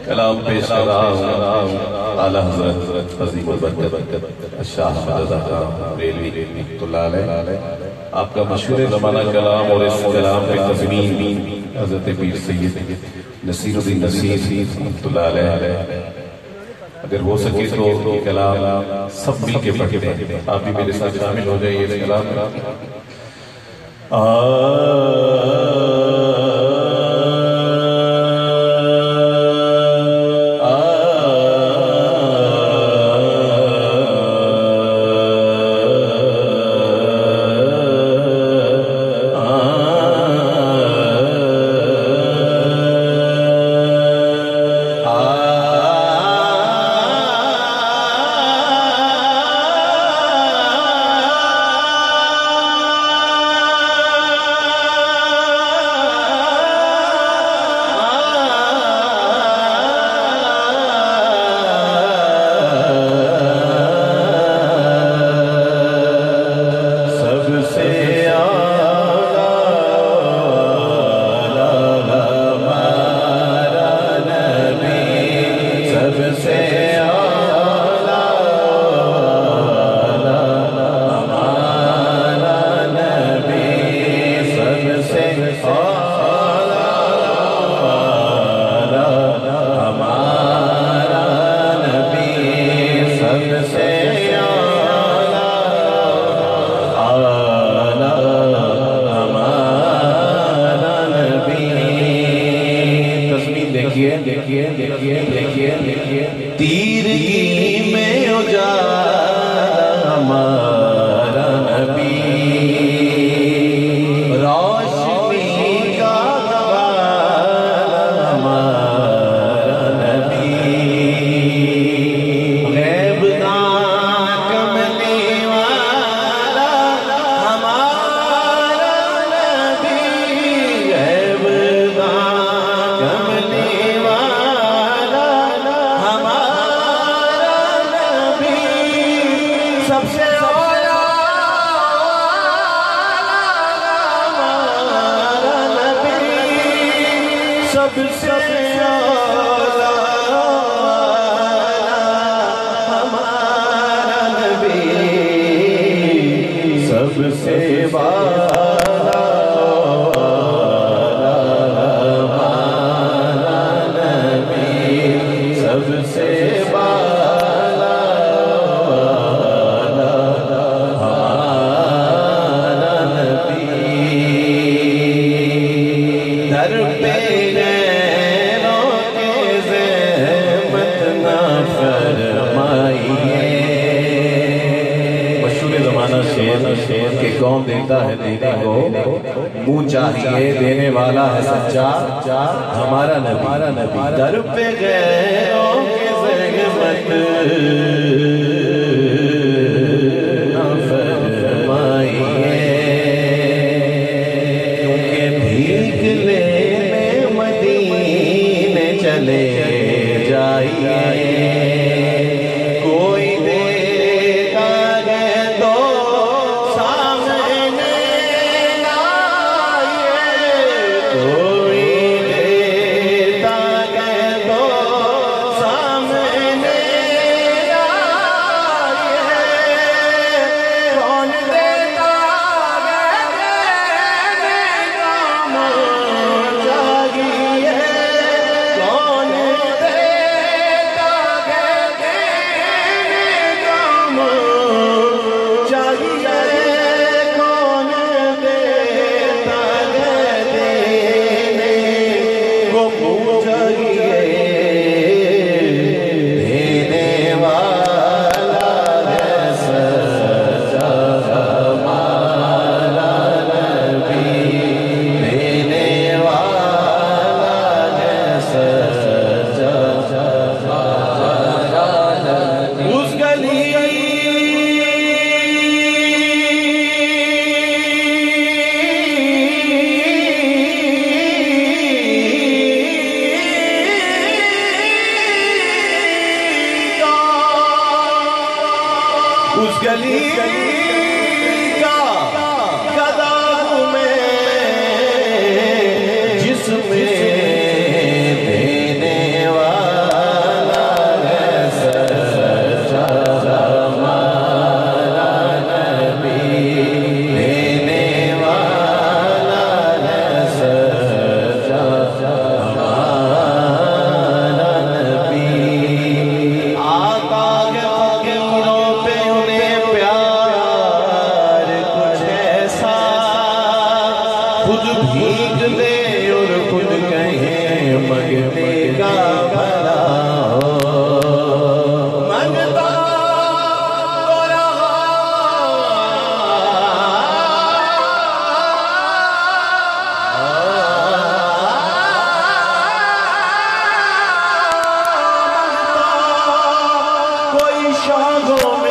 कलाम पेश कर रहा हूँ आला हज़रत अज़ीमुल बरकत शाह रज़ा खान रेलवी रहमतुल्लाह अलैह। आपका मशहूर ज़माना कलाम और इस कलाम पे तज़मीन हज़रत पीर सैयद नसीरुद्दीन नसीर रहमतुल्लाह अलैह। अगर हो सके तो ये कलाम सब मिल के पढ़ते हैं। आप भी मेरे साथ शामिल हो जाइए इस कलाम में। तीरगी में उजाला हमारा नबी, रोशनी का हवाला हमारा नबी, गैब का कमली वाला हमारा नबी, गैब का कमली सबसे आला हमारा नबी, सबसे आला हमारा नबी, सबसे वाला हमारा नबी, सबसे दर पे गैरों के ज़हमत ना फरमाइए। मशहूर ज़माना शेर के कौन देता है देने को मुँह चाहिए, देने वाला है सच्चा हमारा नबी। दर पे गैरों के ज़हमत ना फरमाइए, चले जाइए। कोई देता है तो सामने लाइए, कोई देता है तो सामने लाइए, कौन देता है देने का मन जागिए, कौन देता है देने का मन चाहिए, कौन देता है देने को चाहिए, देने वाला है सच्चा हमारा नबी, देने वाला है सच्चा हमारा नबी। उस गली उस गली का कदम में जिसमें देने वाला का भला हो। मंगता तो रहा कोई शागो